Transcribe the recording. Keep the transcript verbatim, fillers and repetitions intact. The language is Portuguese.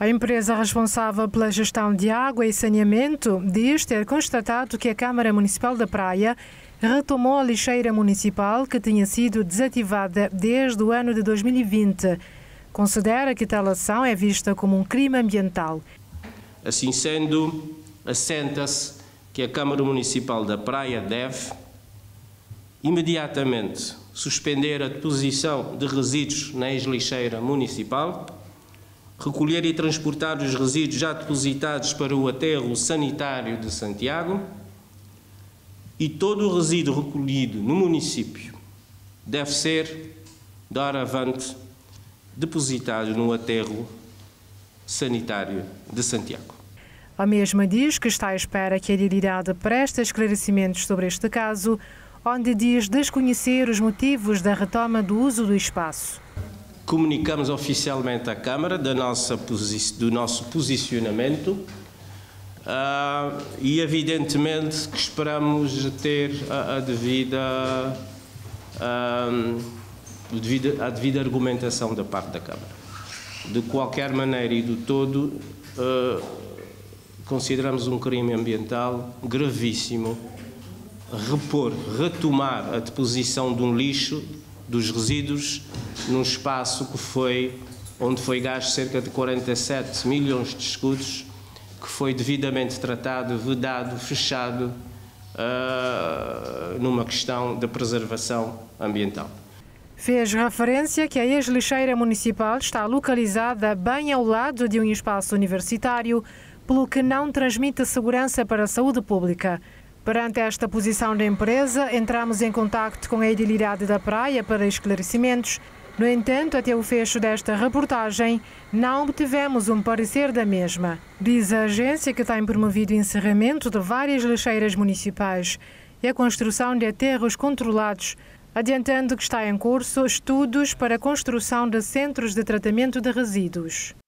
A empresa responsável pela gestão de água e saneamento diz ter constatado que a Câmara Municipal da Praia retomou a lixeira municipal que tinha sido desativada desde o ano de dois mil e vinte. Considera que tal ação é vista como um crime ambiental. Assim sendo, assenta-se que a Câmara Municipal da Praia deve imediatamente suspender a deposição de resíduos na ex-lixeira municipal, recolher e transportar os resíduos já depositados para o aterro sanitário de Santiago e todo o resíduo recolhido no município deve ser, doravante, depositado no aterro sanitário de Santiago. A mesma diz que está à espera que a Edilidade preste esclarecimentos sobre este caso, onde diz desconhecer os motivos da retoma do uso do espaço. Comunicamos oficialmente à Câmara da nossa posi- do nosso posicionamento uh, e, evidentemente, que esperamos ter a, a, devida, uh, a devida argumentação da parte da Câmara. De qualquer maneira e do todo, uh, consideramos um crime ambiental gravíssimo repor, retomar a deposição de um lixo, dos resíduos, num espaço que foi, onde foi gasto cerca de quarenta e sete milhões de escudos, que foi devidamente tratado, vedado, fechado, uh, numa questão de preservação ambiental. Fez referência que a ex-lixeira municipal está localizada bem ao lado de um espaço universitário, pelo que não transmite segurança para a saúde pública. Perante esta posição da empresa, entramos em contacto com a Edilidade da Praia para esclarecimentos. No entanto, até o fecho desta reportagem, não obtivemos um parecer da mesma. Diz a agência que tem promovido o encerramento de várias lixeiras municipais e a construção de aterros controlados, adiantando que está em curso estudos para a construção de centros de tratamento de resíduos.